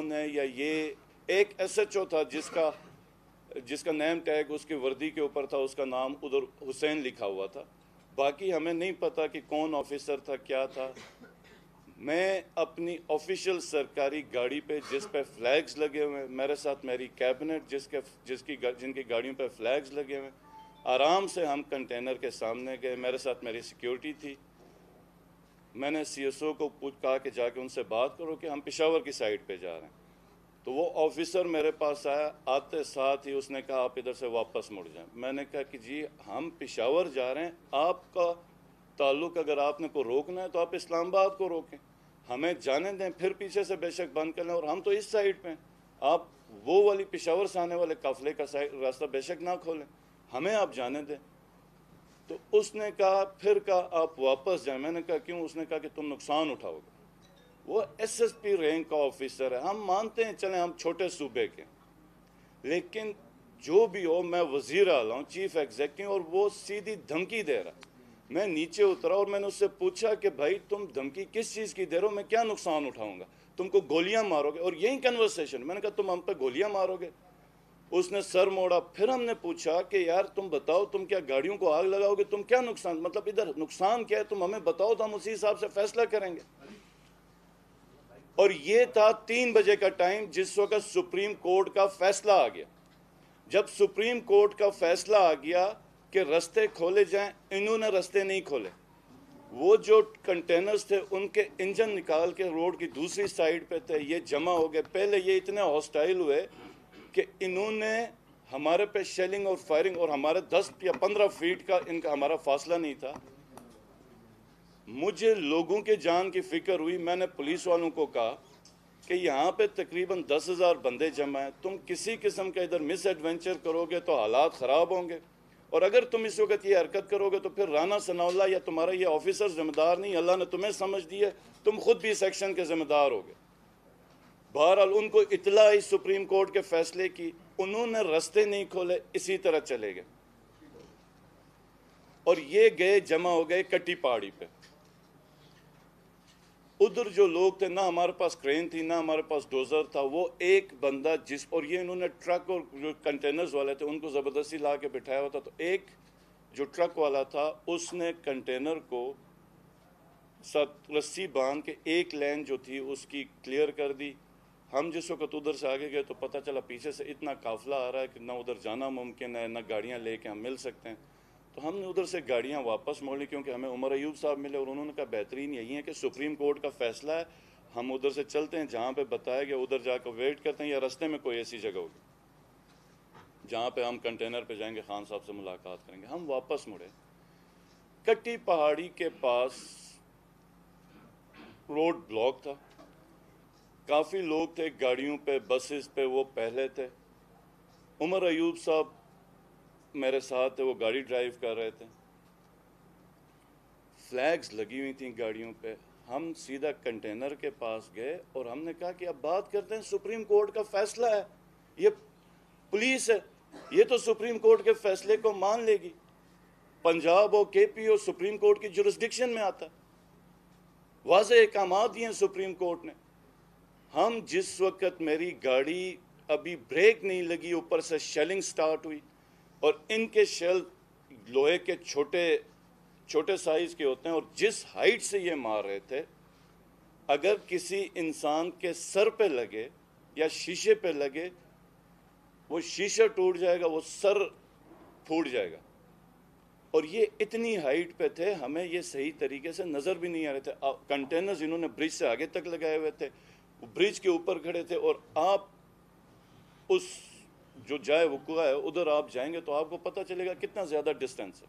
ہے یا یہ ایک SHO تھا جس کا نیم ٹیگ اس کی وردی کے اوپر تھا, اس کا نام ادھر حسین لکھا ہوا تھا. باقی ہمیں نہیں پتا کہ کون آفیسر تھا, کیا تھا. میں اپنی آفیشیل سرکاری گاڑی پہ جس پہ فلیگز لگے ہوئے ہیں, میرے ساتھ میری کیبنٹ جن کی گاڑیوں پہ فلیگز لگے ہوئے ہیں, آرام سے ہم کنٹینر کے سامنے گئے. میرے ساتھ میری سیکیورٹی تھی. میں نے CSO کو کہا کہ جا کے ان سے بات کرو کہ ہم پشاور کی سائڈ پہ جا رہے ہیں. تو وہ آفیسر میرے پاس آیا, آتے ساتھ ہی اس نے کہا آپ ادھر سے واپس مڑ جائیں. میں نے کہا کہ جی ہم پشاور جا رہے ہیں, آپ کا تعلق اگر آپ نے کو روکنا ہے تو آپ اسلام آباد کو روکیں, ہمیں جانے دیں, پھر پیچھے سے بے شک بند کر لیں, اور ہم تو اس سائڈ پہ ہیں, آپ وہ والی پشاور سے آنے والے قافلے کا راستہ بے شک نہ کھولیں, ہمیں آپ جانے دیں. تو اس نے کہا پھر کہا آپ واپس جائیں. میں نے کہا کیوں؟ اس نے کہا کہ تم نقصان اٹھاؤ گے. وہ SSP رینک کا آفیسر ہے, ہم مانتے ہیں چلیں ہم چھوٹے صوبے کے, لیکن جو بھی ہو میں وزیر اعلیٰ ہوں, چیف ایگزیکٹو, اور وہ سیدھی دھمکی دے رہا. میں نیچے اترا اور میں نے اس سے پوچھا کہ بھائی تم دھمکی کس چیز کی دے رہے ہو, میں کیا نقصان اٹھاؤں گا, تم کو گولیاں مارو گے, اور یہی کنورسیشن. میں نے کہا تم ہم پہ گولیاں مارو گے. اس نے سر موڑا. پھر ہم نے پوچھا کہ یار تم بتاؤ تم کیا گاڑیوں کو آگ لگاؤ گے, تم کیا نقصان, مطلب ادھر نقصان کیا ہے, تم ہمیں بتاؤ تو ہم اسی حساب سے فیصلہ کریں گے. اور یہ تھا 3 بجے کا ٹائم جس وقت سپریم کورٹ کا فیصلہ آ گیا. جب سپریم کورٹ کا فیصلہ آ گیا کہ رستے کھولے جائیں, انہوں نے رستے نہیں کھولے. وہ جو کنٹینرز تھے ان کے انجن نکال کے روڈ کی دوسری سائیڈ پہ تھے, یہ جمع ہو گئے. پہلے یہ اتنے ہاسٹائل ہوئے کہ انہوں نے ہمارے پہ شیلنگ اور فائرنگ, اور ہمارے 10 یا 15 فیٹ کا ان کا ہمارا فاصلہ نہیں تھا. مجھے لوگوں کے جان کی فکر ہوئی. میں نے پولیس والوں کو کہا کہ یہاں پہ تقریباً 10,000 بندے جمع ہیں, تم کسی قسم کا ادھر مس ایڈونچر کرو گے تو حالات خراب ہوں گے, اور اگر تم اس وقت یہ حرکت کرو گے تو پھر رانا ثناء اللہ یا تمہارا یہ آفیسر ذمہ دار نہیں, اللہ نے تمہیں سمجھ دی ہے, تم خود بھی اس ایکشن کے ذمہ دار ہوگے. بہرحال ان کو اطلاع آئی سپریم کورٹ کے فیصلے کی, انہوں نے رستے نہیں کھولے, اسی طرح چلے گئے. اور یہ گئے جمع ہو گئے کٹی پہاڑی پہ. ادھر جو لوگ تھے, نہ ہمارے پاس کرین تھی نہ ہمارے پاس ڈوزر تھا. وہ ایک بندہ اور یہ انہوں نے ٹرک اور جو کنٹینرز والے تھے ان کو زبردستی لا کے بٹھایا ہوا تھا. تو ایک جو ٹرک والا تھا اس نے کنٹینر کو رسی باندھ کے ایک لین جو تھی اس کی کلیئر کر دی. ہم جس وقت ادھر سے آگے گئے تو پتہ چلا پیچھے سے اتنا قافلہ آ رہا ہے کہ نہ ادھر جانا ممکن ہے, نہ گاڑیاں لے کے ہم مل سکتے ہیں. تو ہم نے ادھر سے گاڑیاں واپس موڑ لی, کیونکہ ہمیں عمر ایوب صاحب ملے, اور انہوں نے کہا بہترین یہی ہے کہ سپریم کورٹ کا فیصلہ ہے, ہم ادھر سے چلتے ہیں, جہاں پہ بتایا گیا ادھر جا کے ویٹ کرتے ہیں, یا رستے میں کوئی ایسی جگہ ہوگی جہاں پہ ہم کنٹینر پہ جائیں گے, خان صاحب سے ملاقات کریں گے. ہم واپس مڑے. کٹی پہاڑی کے پاس روڈ بلاک تھا, کافی لوگ تھے گاڑیوں پہ, بسز پہ, وہ پہلے تھے. عمر ایوب صاحب میرے ساتھ تھے, وہ گاڑی ڈرائیو کر رہے تھے. فلیگز لگی ہوئی تھیں گاڑیوں پہ. ہم سیدھا کنٹینر کے پاس گئے اور ہم نے کہا کہ اب بات کرتے ہیں, سپریم کورٹ کا فیصلہ ہے, یہ پولیس ہے, یہ تو سپریم کورٹ کے فیصلے کو مان لے گی. پنجاب ہو, KP ہو, سپریم کورٹ کی جورسڈکشن میں آتا. واضح احکامات دیے ہیں سپریم کورٹ نے. ہم جس وقت میری گاڑی ابھی بریک نہیں لگی, اوپر سے شیلنگ سٹارٹ ہوئی, اور ان کے شیل لوہے کے چھوٹے سائز کے ہوتے ہیں, اور جس ہائٹ سے یہ مار رہے تھے, اگر کسی انسان کے سر پہ لگے یا شیشے پہ لگے, وہ شیشہ ٹوٹ جائے گا, وہ سر پھوٹ جائے گا. اور یہ اتنی ہائٹ پہ تھے, ہمیں یہ صحیح طریقے سے نظر بھی نہیں آ رہے تھے. کنٹینرز انہوں نے برج سے آگے تک لگائے ہوئے تھے, برج کے اوپر کھڑے تھے, اور آپ اس جو جائے وقوع ہے ادھر آپ جائیں گے تو آپ کو پتہ چلے گا کتنا زیادہ ڈسٹینس ہے.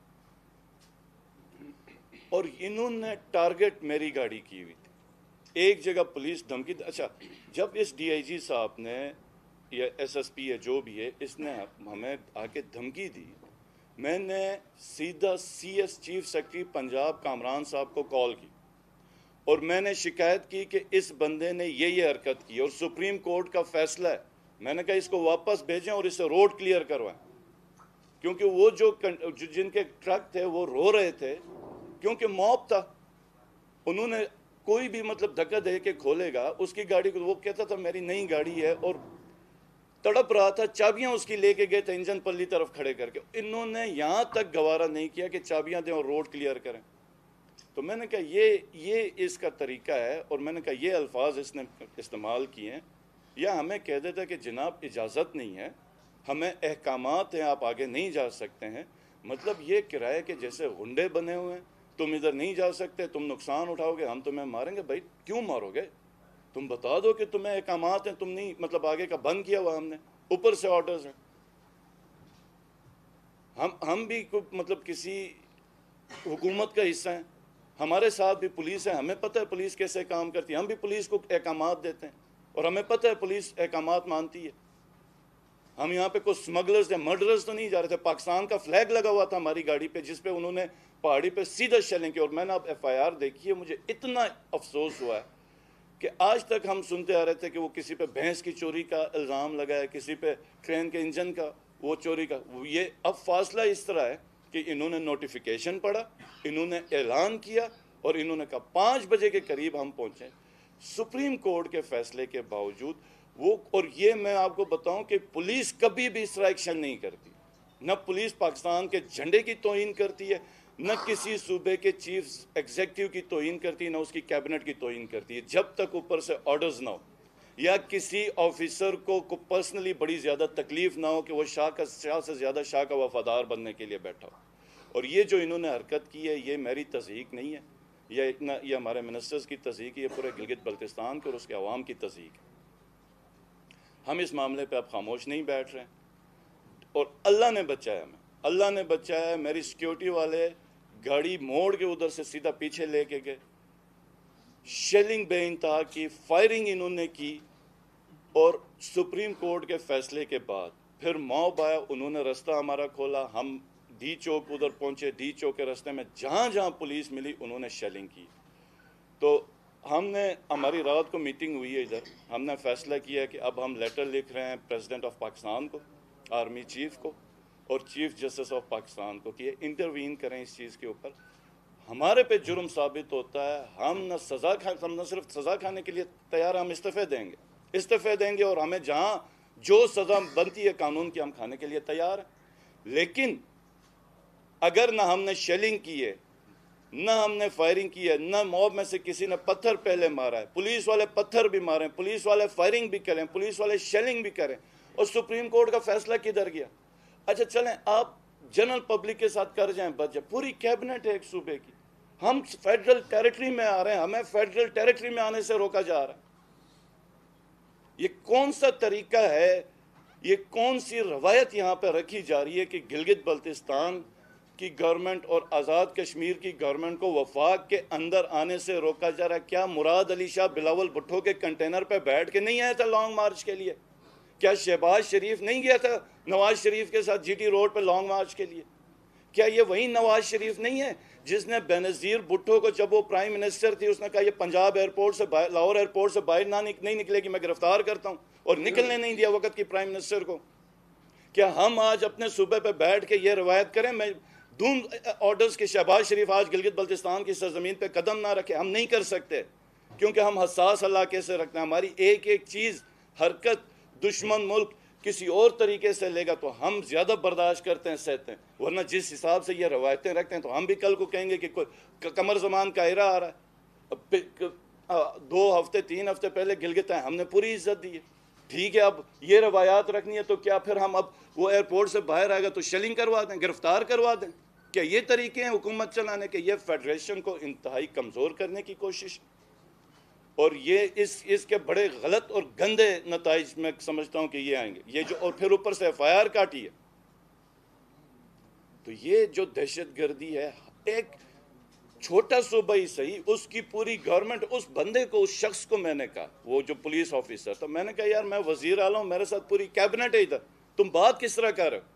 اور انہوں نے ٹارگٹ میری گاڑی کی ہوئی تھی. ایک جگہ پولیس دھمکی. اچھا, جب اس DIG صاحب نے یا SSP ہے جو بھی ہے, اس نے ہمیں آ کے دھمکی دی, میں نے سیدھا CS chief secretary Punjab Kamran صاحب کو کال کی, اور میں نے شکایت کی کہ اس بندے نے یہ حرکت کی, اور سپریم کورٹ کا فیصلہ ہے. میں نے کہا اس کو واپس بھیجیں اور اس سے روڈ کلیئر کروائیں, کیونکہ وہ جن کے ٹرک تھے وہ رو رہے تھے, کیونکہ موب تھا. انہوں نے کوئی بھی مطلب دھکا دے کے کھولے گا اس کی گاڑی کو، وہ کہتا تھا میری نئی گاڑی ہے، اور تڑپ رہا تھا، چابیاں اس کی لے کے گئے تھے انجن پلی طرف کھڑے کر کے. انہوں نے یہاں تک گوارا نہیں کیا کہ چابیاں دیں اور روڈ کلیئر کریں. تو میں نے کہا یہ اس کا طریقہ ہے، اور میں نے کہا یہ الفاظ اس نے استعمال کیے ہیں. یا ہمیں کہہ دیتا کہ جناب اجازت نہیں ہے، ہمیں احکامات ہیں، آپ آگے نہیں جا سکتے ہیں. مطلب یہ کرایہ کہ جیسے غنڈے بنے ہوئے ہیں، تم ادھر نہیں جا سکتے، تم نقصان اٹھاؤ گے، ہم تمہیں ماریں گے. بھائی کیوں مارو گے؟ تم بتا دو کہ تمہیں احکامات ہیں، تم نہیں مطلب آگے کا بند کیا ہوا ہم نے، اوپر سے آرڈرز ہیں. ہم بھی مطلب کسی حکومت کا حصہ ہیں، ہمارے ساتھ بھی پولیس ہے، ہمیں پتہ ہے پولیس کیسے کام کرتی ہے، ہم بھی پولیس کو احکامات دیتے ہیں، اور ہمیں پتہ ہے پولیس احکامات مانتی ہے. ہم یہاں پہ کوئی سمگلرز یا مرڈرز تو نہیں جا رہے تھے. پاکستان کا فلیگ لگا ہوا تھا ہماری گاڑی پہ، جس پہ انہوں نے پہاڑی پہ سیدھا شیلنگ کی. اور میں نے اب ایف آئی آر دیکھی ہے، مجھے اتنا افسوس ہوا ہے کہ آج تک ہم سنتے آ رہے تھے کہ وہ کسی پہ بھینس کی چوری کا الزام لگا ہے، کسی پہ ٹرین کے انجن کا وہ چوری کا. یہ اب فاصلہ اس طرح ہے کہ انہوں نے نوٹیفیکیشن پڑھا، انہوں نے اعلان کیا، اور انہوں نے کہا 5 بجے کے قریب ہم پہنچے. سپریم کورٹ کے فیصلے کے باوجود وہ، اور یہ میں آپ کو بتاؤں کہ پولیس کبھی بھی اس طرح ایکشن نہیں کرتی. نہ پولیس پاکستان کے جھنڈے کی توہین کرتی ہے، نہ کسی صوبے کے چیف ایگزیکٹو کی توہین کرتی ہے، نہ اس کی کیبنٹ کی توہین کرتی ہے، جب تک اوپر سے آرڈرز نہ ہو، یا کسی آفیسر کو پرسنلی بڑی زیادہ تکلیف نہ ہو کہ وہ شاہ سے زیادہ شاہ کا وفادار بننے کے لیے بیٹھا ہو. اور یہ جو انہوں نے حرکت کی ہے، یہ میری تصدیق نہیں ہے، یہ ہمارے منسٹرز کی تصدیق ہے، یہ پورے گلگت بلتستان کے اور اس کے عوام کی تصدیق ہے. ہم اس معاملے پہ اب خاموش نہیں بیٹھ رہے ہیں، اور اللہ نے بچایا ہمیں، اللہ نے بچایا. میری سیکیورٹی والے گاڑی موڑ کے ادھر سے سیدھا پیچھے لے کے گئے، شیلنگ بے انتہا کی، فائرنگ انہوں نے کی. اور سپریم کورٹ کے فیصلے کے بعد پھر موب آیا، انہوں نے رستہ ہمارا کھولا، ہم ڈی چوک ادھر پہنچے. ڈی چوک کے رستے میں جہاں جہاں پولیس ملی انہوں نے شیلنگ کی. تو ہم نے، ہماری رات کو میٹنگ ہوئی ہے ادھر، ہم نے فیصلہ کیا کہ اب ہم لیٹر لکھ رہے ہیں پریزیڈنٹ آف پاکستان کو، آرمی چیف کو، اور چیف جسٹس آف پاکستان کو کہ یہ انٹروین کریں اس چیز کے اوپر. ہمارے پہ جرم ثابت ہوتا ہے، ہم نہ صرف سزا کھانے کے لیے تیار ہیں، ہم استعفے دیں گے اور ہمیں جہاں جو سزا بنتی ہے قانون کی ہم کھانے کے لیے تیار ہیں. لیکن اگر نہ ہم نے شیلنگ کی ہے، نہ ہم نے فائرنگ کی ہے، نہ موب میں سے کسی نے پتھر پہلے مارا ہے، پولیس والے پتھر بھی ماریں، پولیس والے فائرنگ بھی کریں، پولیس والے شیلنگ بھی کریں، اور سپریم کورٹ کا فیصلہ کدھر گیا؟ اچھا چلیں آپ جنرل پبلک کے ساتھ کر جائیں، بچ جائیں، پوری کیبنٹ ہے ایک صوبے کی، ہم فیڈرل ٹیریٹری میں آ رہے ہیں، ہمیں فیڈرل ٹیریٹری میں آنے سے روکا جا رہا ہے. یہ کون سا طریقہ ہے، یہ کون سی روایت یہاں پہ رکھی جا رہی ہے کہ گلگت بلتستان کی گورنمنٹ اور آزاد کشمیر کی گورنمنٹ کو وفاق کے اندر آنے سے روکا جا رہا ہے؟ کیا مراد علی شاہ بلاول بھٹو کے کنٹینر پہ بیٹھ کے نہیں آیا تھا لانگ مارچ کے لیے؟ کیا شہباز شریف نہیں گیا تھا نواز شریف کے ساتھ جی ٹی روڈ پہ لانگ مارچ کے لیے؟ کیا یہ وہی نواز شریف نہیں ہے جس نے بینظیر بھٹو کو، جب وہ پرائم منسٹر تھی، اس نے کہا یہ پنجاب ایئرپورٹ سے لاہور ایئرپورٹ سے باہر نہیں نکلے گی، میں گرفتار کرتا ہوں، اور نکلنے نہیں دیا وقت کی پرائم منسٹر کو؟ کیا ہم آج اپنے صوبے پہ بیٹھ کے یہ روایت کریں، میں دوں آرڈرز کے شہباز شریف آج گلگت بلتستان کی سرزمین پہ قدم نہ رکھے؟ ہم نہیں کر سکتے، کیونکہ ہم حساس علاقے سے رکھتے ہیں. ہماری ایک ایک چیز، حرکت دشمن ملک کسی اور طریقے سے لے گا تو ہم زیادہ برداشت کرتے ہیں، سہتے ہیں. ورنہ جس حساب سے یہ روایتیں رکھتے ہیں تو ہم بھی کل کو کہیں گے کہ کوئی قمر زمان قاہرہ آ رہا ہے. 2 ہفتے 3 ہفتے پہلے گلگت آئے، ہم نے پوری عزت دی ہے. ٹھیک ہے، اب یہ روایات رکھنی ہے تو کیا پھر ہم اب وہ ایئرپورٹ سے باہر آئے گا تو شیلنگ کروا دیں، گرفتار کروا دیں؟ کیا یہ طریقے ہیں حکومت چلانے کے؟ یہ فیڈریشن کو انتہائی کمزور کرنے کی کوشش، اور یہ اس کے بڑے غلط اور گندے نتائج میں سمجھتا ہوں کہ یہ آئیں گے. یہ جو، اور پھر اوپر سے ایف آئی آر کاٹی ہے، تو یہ جو دہشت گردی ہے، ایک چھوٹا صوبہ ہی صحیح، اس کی پوری گورنمنٹ، اس بندے کو، اس شخص کو، میں نے کہا وہ جو پولیس آفیسر تھا، میں نے کہا یار میں وزیر اعلیٰ ہوں، میرے ساتھ پوری کیبنٹ ہے ادھر، تم بات کس طرح کر رہے ہو؟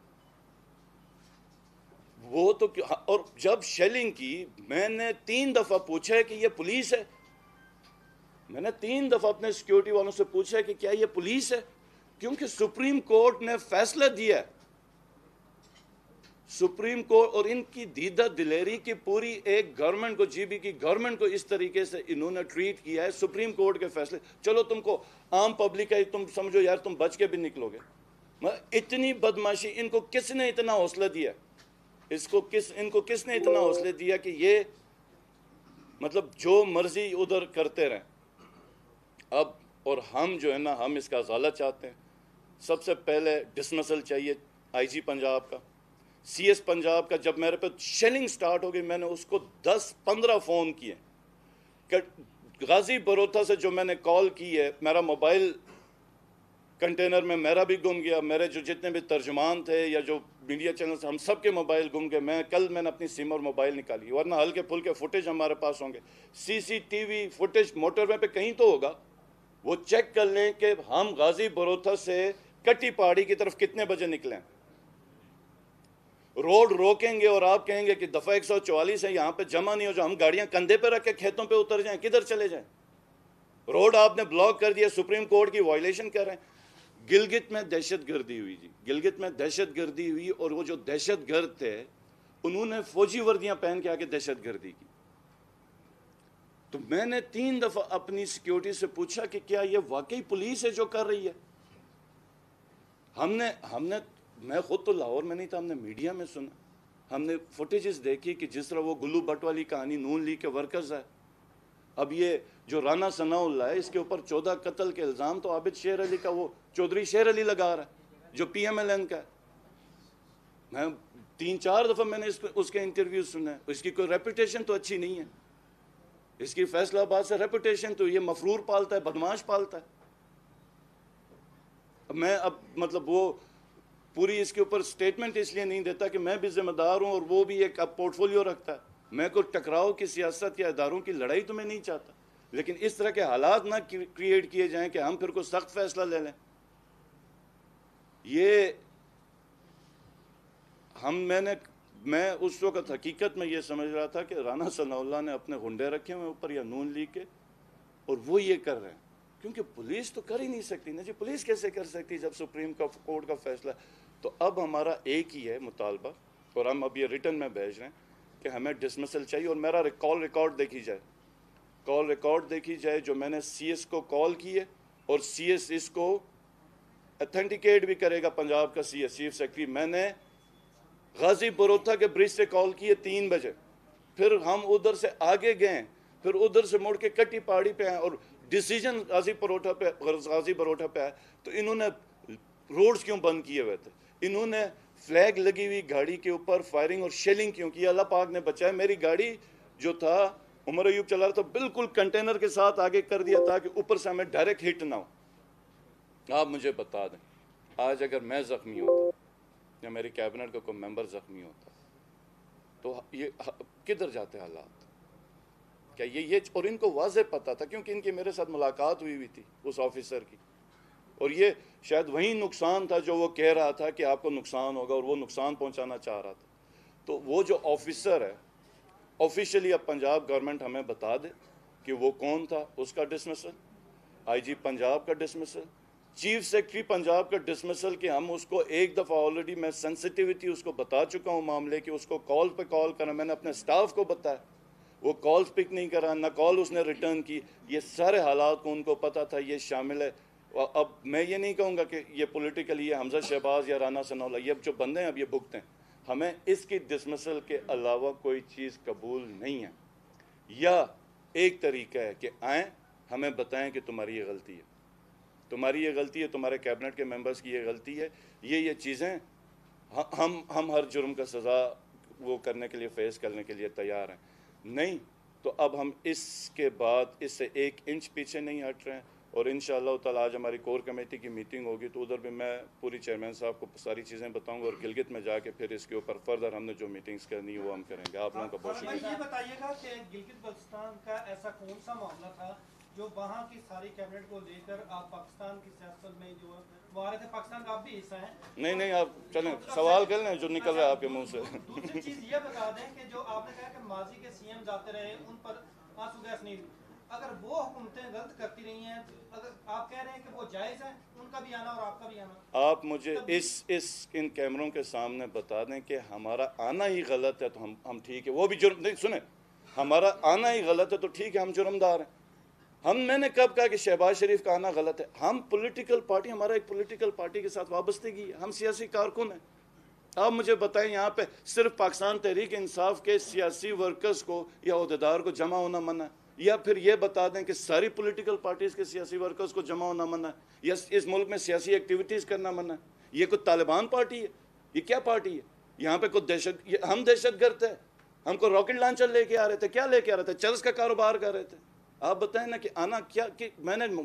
وہ تو، اور جب شیلنگ کی، میں نے 3 دفعہ پوچھا ہے کہ یہ پولیس ہے. میں نے 3 دفعہ اپنے سیکیورٹی والوں سے پوچھا ہے کہ کیا یہ پولیس ہے؟ کیونکہ سپریم کورٹ نے فیصلہ دیا ہے सुप्रीम कोर्ट और इनकी दीदा दिलेरी की पूरी एक गवर्नमेंट को, जीबी की गवर्नमेंट को इस तरीके से इन्होंने ट्रीट किया है। सुप्रीम कोर्ट के फैसले, चलो तुमको आम पब्लिक है, तुम समझो यार तुम बच के भी निकलोगे, इतनी बदमाशी, इनको किसने इतना हौसला दिया? इनको किसने इतना हौसला दिया कि ये मतलब जो मर्जी उधर करते रहें? अब और हम जो है ना, हम इसका अजाला चाहते हैं। सबसे पहले डिसमिसल चाहिए आईजी पंजाब का, सीएस पंजाब का। जब मेरे पे शेलिंग स्टार्ट हो गई, मैंने उसको 10-15 फ़ोन किए। गाजी बरोथा से जो मैंने कॉल की है, मेरा मोबाइल कंटेनर में मेरा भी गुम गया, मेरे जो जितने भी तर्जुमान थे या जो मीडिया चैनल हम सब के मोबाइल गुम गए। मैंने अपनी सिम और मोबाइल निकाली, वरना हल्के फुल्के फुटेज हमारे पास होंगे। सीसीटीवी फुटेज मोटरवे पे कहीं तो होगा, वो चेक कर लें कि हम गाजी बरोथा से कट्टी पहाड़ी की तरफ कितने बजे निकलें। रोड रोकेंगे और आप कहेंगे कि दफ़ा 144 है, यहाँ पे जमा नहीं हो जाओ, हम गाड़ियां कंधे पे रख के खेतों पे उतर जाएं, किधर चले जाएं? रोड आपने ब्लॉक कर दिया, सुप्रीम कोर्ट की वायलेशन कर रहे हैं। गिलगित में दहशतगर्दी हुई जी, गिलगित में दहशतगर्दी हुई, और वो जो दहशतगर्द थे उन्होंने फौजी वर्दियां पहन के आके दहशतगर्दी की। तो मैंने 3 दफ़ा अपनी सिक्योरिटी से पूछा कि क्या ये वाकई पुलिस है जो कर रही है? हमने मैं खुद तो लाहौर में नहीं था, हमने मीडिया में सुना, हमने फुटेजेस देखी कि जिस तरह वो गुल्लू भट्ट वाली कहानी, नून लीग के वर्कर्स है। अब ये जो राना सनाउल्लाह है, इसके ऊपर 14 कत्ल के इल्ज़ाम तो आबिद शेर अली का, वो चौधरी शेर अली लगा रहा है जो PMLN का है। मैं 3-4 दफ़ा मैंने उसके इंटरव्यू सुने। इसकी कोई रेपुटेशन तो अच्छी नहीं है, इसकी फैसलाबाद से रेपुटेशन तो ये मफरूर पालता है, बदमाश पालता है। मैं अब मतलब वो पूरी इसके ऊपर स्टेटमेंट इसलिए नहीं देता कि मैं भी जिम्मेदार हूँ और वो भी एक अब पोर्टफोलियो रखता है। मैं कोई टकराव की सियासत या इदारों की लड़ाई तो मैं नहीं चाहता, लेकिन इस तरह के हालात ना क्रिएट किए जाएं कि हम फिर कोई सख्त फैसला ले लें। ये मैं उस वक्त हकीकत में ये समझ रहा था कि राना सनाउल्लाह ने अपने गुंडे रखे हुए ऊपर या नून लीग के, और वो ये कर रहे हैं, क्योंकि पुलिस तो कर ही नहीं सकती ना जी। पुलिस कैसे कर सकती जब सुप्रीम कोर्ट का फैसला? तो अब हमारा एक ही है मुतालबा, और हम अब ये रिटर्न में भेज रहे हैं कि हमें डिसमिसल चाहिए। और मेरा कॉल रिकॉर्ड देखी जाए जो मैंने CS को कॉल की है, और CS इसको अथेंटिकेट भी करेगा, पंजाब का CS चीफ सेक्रेटरी। मैंने गाजी बरोथा के ब्रिज से कॉल की है 3 बजे, फिर हम उधर से आगे गए, फिर उधर से मुड़ के कट्टी पहाड़ी पे आए, और डिसीजन गाजी बरोठा पे आए। तो इन्होंने रोड्स क्यों बंद किए हुए थे? इन्होंने फ्लैग लगी हुई गाड़ी के ऊपर फायरिंग और शेलिंग क्यों की? अल्लाह पाक ने बचाया। मेरी गाड़ी जो था, उमर अयूब चला रहा था, बिल्कुल कंटेनर के साथ आगे कर दिया ताकि ऊपर से हमें डायरेक्ट हिट ना हो। आप मुझे बता दें, आज अगर मैं ज़ख्मी होता या मेरी कैबिनेट का कोई मेंबर ज़ख्मी होता तो ये किधर जाते हालात? क्या ये और इनको वाज़े पता था, क्योंकि इनकी मेरे साथ मुलाकात हुई थी उस ऑफिसर की, और ये शायद वही नुकसान था जो वो कह रहा था कि आपको नुकसान होगा, और वो नुकसान पहुंचाना चाह रहा था। तो वो जो ऑफिसर है, ऑफिशियली अब पंजाब गवर्नमेंट हमें बता दे कि वो कौन था, उसका डिसमिसल, IG पंजाब का डिसमिसल, चीफ सेक्रेटरी पंजाब का डिसमिसल, कि हम उसको एक दफ़ा ऑलरेडी मैं सेंसिटिविटी उसको बता चुका हूँ मामले की, उसको कॉल पे कॉल करना, मैंने अपने स्टाफ को बताया, वो कॉल्स पिक नहीं करा, ना कॉल उसने रिटर्न की। ये सारे हालात को उनको पता था, ये शामिल है। अब मैं ये नहीं कहूँगा कि ये पॉलिटिकली ये हमजा शहबाज या राना सनाउल्लाह, ये जो बंदे हैं अब ये भुगते हैं। हमें इसकी डिसमिसल के अलावा कोई चीज़ कबूल नहीं है। या एक तरीका है कि आएँ, हमें बताएं कि तुम्हारी ये गलती है, तुम्हारी ये गलती है, तुम्हारे कैबिनेट के मेंबर्स की ये गलती है, ये चीज़ें हम हर जुर्म का सज़ा वो करने के लिए, फेस करने के लिए तैयार हैं। नहीं तो अब हम इसके बाद इससे 1 इंच पीछे नहीं हट रहे हैं। और इंशाअल्लाह ताला आज हमारी कोर कमेटी की मीटिंग होगी, तो उधर भी मैं पूरी चेयरमैन साहब को सारी चीज़ें बताऊंगा, और गिलगित में जाके फिर इसके ऊपर फर्दर हमने जो मीटिंग्स करनी है वो हम करेंगे। आप लोगों का बहुत शुक्रिया। ये बताइएगा कि गिलगित बल्तिस्तान का ऐसा कौन सा मामला था जो वहाँ की सारी कैबिनेट को लेकर आप पाकिस्तान की सियासत में जो वो आ रहे थे? पाकिस्तान का आप भी हिस्सा हैं। नहीं आप चलें, सवाल कर लें जो निकल रहा है आपके मुँह से। दूसरी चीज़ ये बता दें कि जो आपने कहा कि माजी के CM जाते रहे, उन पर आंसू गैस नहीं اگر وہ حکومتیں غلط کرتی رہی ہیں، اگر آپ کہہ رہے ہیں کہ وہ جائز ہیں ان کا بھی آنا اور آپ کا بھی آنا، آپ مجھے ان کیمروں کے سامنے بتا دیں کہ ہمارا آنا ہی غلط ہے تو ہم ٹھیک ہے، وہ بھی جرم نہیں، سنیں، ہمارا آنا ہی غلط ہے تو ٹھیک ہے، ہم جرمدار ہیں۔ میں نے کب کہا کہ شہباز شریف کا آنا غلط ہے؟ ہم پولیٹیکل پارٹی، ہمارا ایک پولیٹیکل پارٹی کے ساتھ وابستگی ہے، ہم سیاسی کارکن ہیں۔ آپ مجھے بتائیں یہاں پہ صرف پاکستان تحریک انصاف کے سیاسی ورکرز کو یا عہدیدار کو جمع ہونا منع ہے، یا پھر یہ بتا دیں کہ ساری پولیٹیکل پارٹیز کے سیاسی ورکرز کو جمع ہونا منع ہے، یا اس ملک میں سیاسی ایکٹیویٹیز کرنا منع ہے؟ یہ کوئی طالبان پارٹی ہے؟ یہ کیا پارٹی ہے؟ یہاں پہ کوئی ہم دہشت گرد تھے؟ ہم کو راکٹ لانچر لے کے آ رہے تھے؟ کیا لے کے آ رہے تھے؟ چرس کا کاروبار کر رہے تھے؟ آپ بتائیں نا کہ آنا کیا، کہ میں نے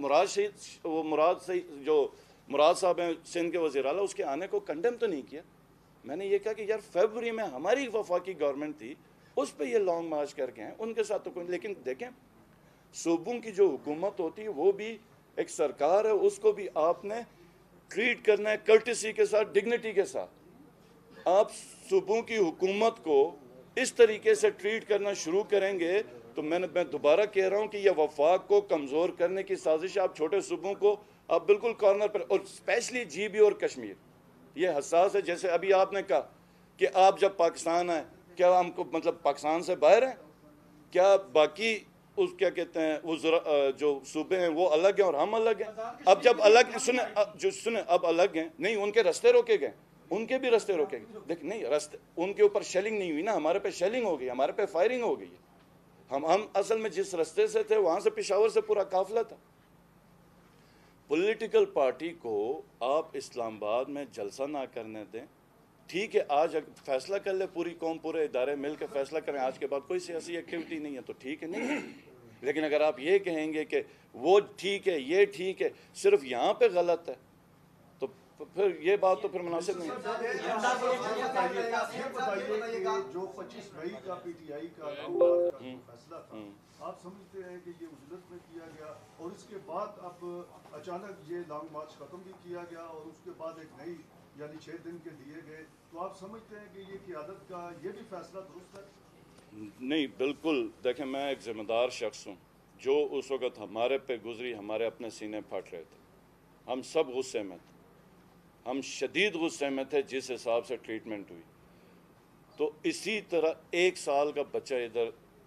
مراد صاحب ہیں سندھ کے وزیر اعلیٰ، اس کے آنے کو کنڈیم تو نہیں کیا، میں نے یہ کہا کہ یار فیبروری میں ہماری وفاقی گورنمنٹ تھی، اس پہ یہ لانگ مارچ کر کے ہیں، ان کے ساتھ تو کوئی، لیکن دیکھیں صوبوں کی جو حکومت ہوتی ہے وہ بھی ایک سرکار ہے، اس کو بھی آپ نے ٹریٹ کرنا ہے کرٹسی کے ساتھ، ڈگنیٹی کے ساتھ۔ آپ صوبوں کی حکومت کو اس طریقے سے ٹریٹ کرنا شروع کریں گے تو میں دوبارہ کہہ رہا ہوں کہ یہ وفاق کو کمزور کرنے کی سازش ہے۔ آپ چھوٹے صوبوں کو آپ بالکل کارنر پر، اور اسپیشلی جی بی اور کشمیر یہ حساس ہے۔ جیسے ابھی آپ نے کہا کہ آپ جب پاکستان آئے، کیا ہم کو مطلب پاکستان سے باہر ہیں؟ کیا باقی اس کیا کہتے ہیں وہ جو صوبے ہیں وہ الگ ہیں اور ہم الگ ہیں؟ اب جب الگ سنیں اب الگ ہیں، نہیں ان کے رستے روکے گئے، ان کے بھی رستے روکے گئے، دیکھ نہیں رستے ان کے اوپر شیلنگ نہیں ہوئی نا، ہمارے پہ شیلنگ ہو گئی، ہمارے پہ فائرنگ ہو گئی ہے۔ ہم اصل میں جس رستے سے تھے وہاں سے پشاور سے پورا قافلہ تھا۔ پولیٹیکل پارٹی کو آپ اسلام آباد میں جلسہ نہ کرنے دیں، ٹھیک ہے، آج فیصلہ کر لے پوری قوم، پورے ادارے مل کے فیصلہ کریں آج کے بعد کوئی سیاسی ایکٹیویٹی نہیں ہے تو ٹھیک ہے، نہیں، لیکن اگر آپ یہ کہیں گے کہ وہ ٹھیک ہے یہ ٹھیک ہے، صرف یہاں پہ غلط ہے، تو پھر یہ بات تو پھر مناسب نہیں ہے۔ یہ بتائیے کہ جو 25 مئی کا پی ٹی آئی کا لانگ مارچ کا جو فیصلہ تھا، آپ سمجھتے ہیں کہ یہ عجلت میں کیا گیا اور اس کے بعد اب اچانک یہ لانگ مارچ ختم بھی کیا گیا اور اس کے بعد ایک نئی یعنی 6 دن کے دیے گئے، تو آپ سمجھتے ہیں کہ یہ قیادت کا یہ بھی فیصلہ درست ہے؟ نہیں، بالکل، دیکھیں میں ایک ذمہ دار شخص ہوں، جو اس وقت ہمارے پہ گزری، ہمارے اپنے سینے پھٹ رہے تھے، ہم سب غصے میں تھے، ہم شدید غصے میں تھے جس حساب سے ٹریٹمنٹ ہوئی، تو اسی طرح 1 سال کا بچہ ادھر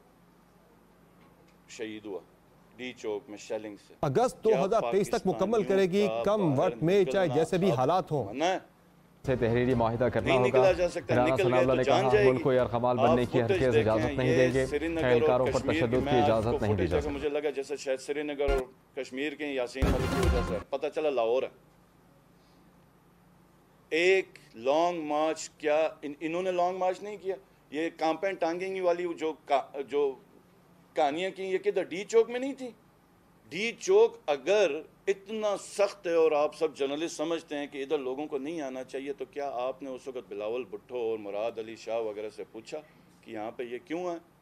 شہید ہوا ڈی چوک میں شیلنگ سے۔ اگست 2023 تک مکمل کرے گی، کم وقت میں چاہے جیسے بھی حالات ہوں سے تحریری معاہدہ کرنا ہوگا۔ رانا ثناء اللہ نے کہا ملک کو یرغمال بننے کی ہرگز اجازت نہیں دیں گے، اہلکاروں پر تشدد کی اجازت نہیں دی جا سکتی۔ مجھے لگا جیسے شاید سری نگر اور کشمیر کے یاسین ملک کی وجہ سے، پتہ چلا لاہور ہے۔ ایک لانگ مارچ، کیا انہوں نے لانگ مارچ نہیں کیا؟ یہ کامپین ٹانگنگ والی جو کہانیاں کی، یہ کدھر ڈی چوک میں نہیں تھی؟ ڈی چوک اگر اتنا سخت ہے اور آپ سب جرنلسٹ سمجھتے ہیں کہ ادھر لوگوں کو نہیں آنا چاہیے، تو کیا آپ نے اس وقت بلاول بھٹو اور مراد علی شاہ وغیرہ سے پوچھا کہ یہاں پہ یہ کیوں ہے؟